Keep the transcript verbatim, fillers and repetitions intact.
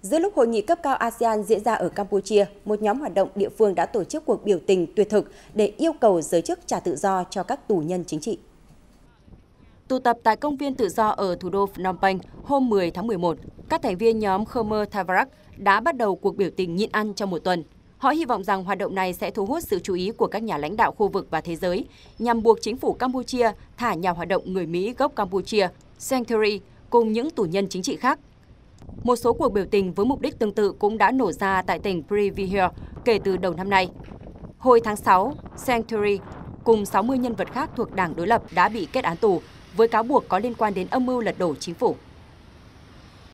Giữa lúc hội nghị cấp cao a sê an diễn ra ở Campuchia, một nhóm hoạt động địa phương đã tổ chức cuộc biểu tình tuyệt thực để yêu cầu giới chức trả tự do cho các tù nhân chính trị. Tụ tập tại công viên tự do ở thủ đô Phnom Penh hôm mười tháng mười một, các thành viên nhóm Khmer Thavarak đã bắt đầu cuộc biểu tình nhịn ăn trong một tuần. Họ hy vọng rằng hoạt động này sẽ thu hút sự chú ý của các nhà lãnh đạo khu vực và thế giới nhằm buộc chính phủ Campuchia thả nhà hoạt động người Mỹ gốc Campuchia, Sanctuary, cùng những tù nhân chính trị khác. Một số cuộc biểu tình với mục đích tương tự cũng đã nổ ra tại tỉnh Previher kể từ đầu năm nay. Hồi tháng sáu, Sanctuary cùng sáu mươi nhân vật khác thuộc đảng đối lập đã bị kết án tù với cáo buộc có liên quan đến âm mưu lật đổ chính phủ.